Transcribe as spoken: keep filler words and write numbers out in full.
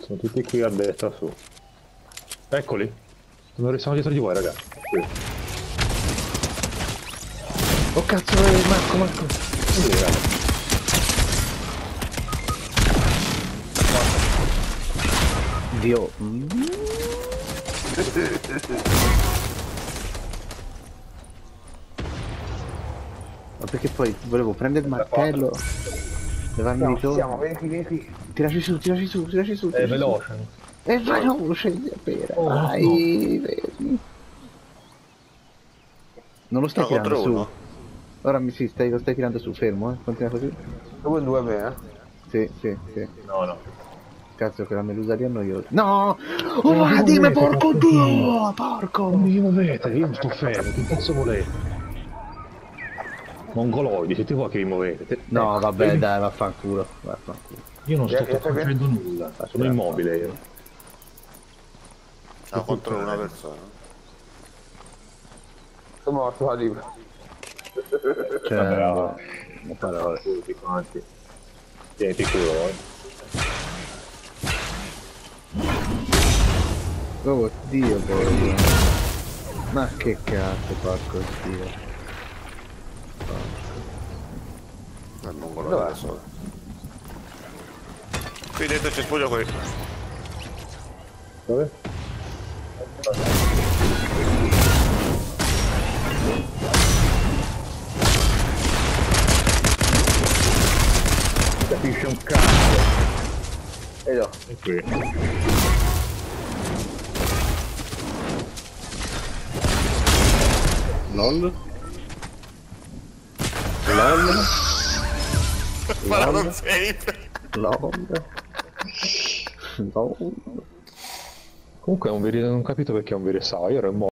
Sono tutti qui a destra su. Eccoli. Sono dietro di voi, raga. Qui. Oh cazzo, eh, Marco, Marco. Qui, raga. Dio. Mm. Ma perché poi volevo prendere il martello, levarmi di Siamo, siamo, torno. vieni qui, vieni qui. Tiraci su, tiraci su, tiraci su. È Tiraci veloce. su. È veloce, pera. Oh, Vai, vedi. Non lo stai No, tirando contro su. uno. Ora mi si stai, lo stai tirando su, fermo, eh. Continua così. due due me, eh. Sì, sì, sì. No, no. Cazzo che la melusaria noiosa. No! Oh, ma dimmi porco dio! Porco! Come vi muovete? Io non sto fermo, che cazzo volete? Mongoloidi, siete voi che vi muovete. No, Ecco, vabbè, io- dai, vaffanculo. Vaffanculo. Io non sto Vieni, vieni. facendo nulla, sono immobile io. No, contro una persona. Sono morto la libra. Cioè, Vabbè, non parole. tutti quanti. Tieniti culo, eh. Oh dio, poi. Ma che cazzo, porco dio. È il mongolo Dov'è? da solo. Qui dentro c'è spoglio qui. Dove? Capisce un cazzo. E no. È qui. LOL? LOL? Sparato un safe. LOL? LOL? Comunque è un veri... non ho capito perché è un veri Io ero immobile.